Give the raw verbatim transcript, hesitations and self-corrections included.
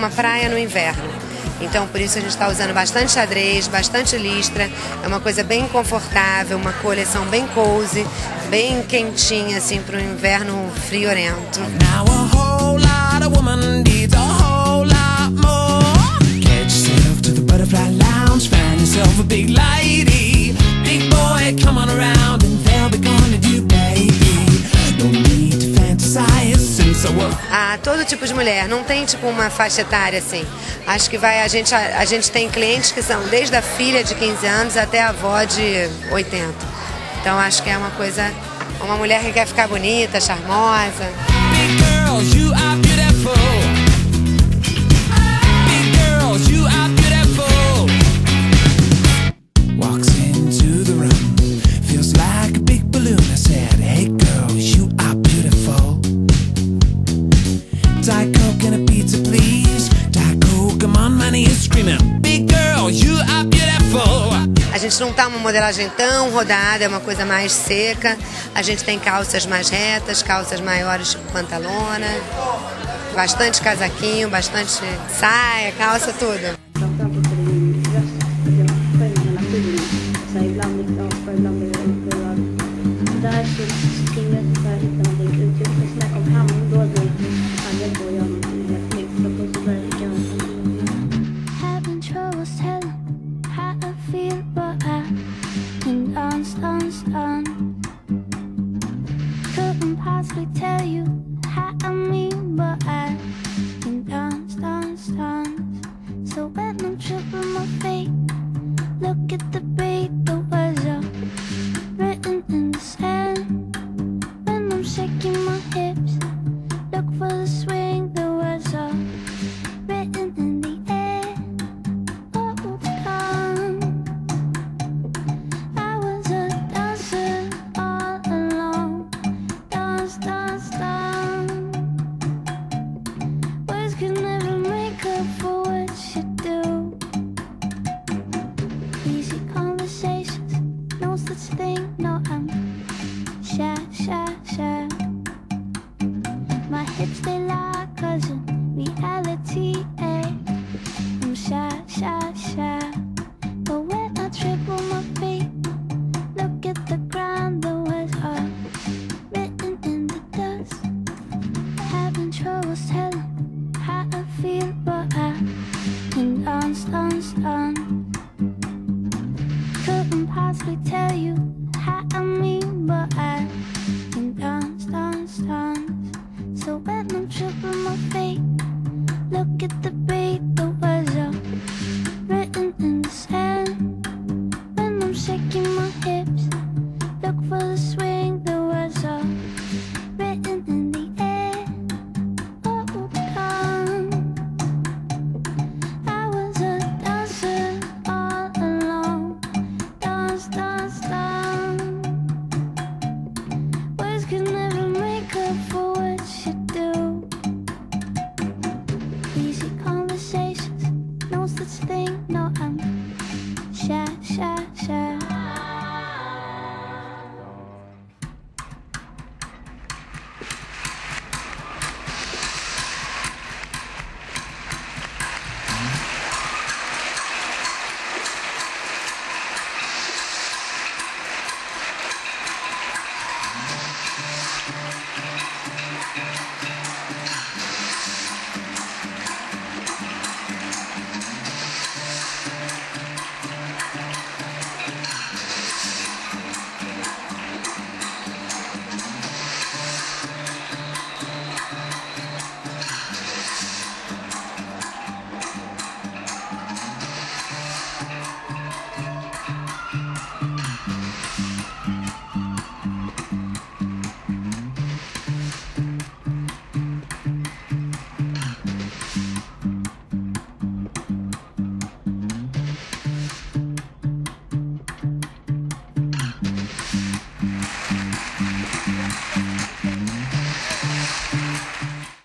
uma praia no inverno. Então, por isso a gente está usando bastante xadrez, bastante listra. É uma coisa bem confortável, uma coleção bem cozy, bem quentinha, assim, para o inverno friorento. Ah, todo tipo de mulher, não tem tipo uma faixa etária assim. Acho que vai, a gente, a, a gente tem clientes que são desde a filha de quinze anos até a avó de oitenta. Então acho que é uma coisa, uma mulher que quer ficar bonita, charmosa. Big girls, you are beautiful. Big girls, you are beautiful. Walks into the room, feels like a big balloon. I said, hey girls, you are beautiful. Diet Coke and a pizza, please. Diet Coke, I'm on my knees screaming, big girl, you are beautiful. A gente não tá uma modelagem tão rodada, é uma coisa mais seca. A gente tem calças mais retas, calças maiores, tipo pantalona, bastante casaquinho, bastante saia, calça, tudo. Tell you how I mean, but I can dance, dance, dance. So when I'm tripping my feet, look at the beat, the words are written in the sand. When I'm shaking my hips, look for the swing, the words are written in the air. Oh, come, I was a dancer all along. Dance, dance, dance. Words can never make up for what you do. Easy conversations, no such thing, no, I'm shy, shy, shy. My hips, they lie, cousin, reality, eh? I'm shy, shy, shy. But when I trip on my feet, look at the ground, the words are written in the dust. Having troubles telling how I feel, but I can dance, dance, dance. Couldn't possibly tell you how I mean, but I can dance, dance, dance. So when I'm tripping my feet, look at the beat, the words are written in the sand. When I'm shaking my hips, look for the swing, the words are written in the air. Oh, come, I was a dancer all along. Dance, dance, dance. Words can never make up for what you do. Easy conversations, no such thing, no, I'm shy, shy, shy.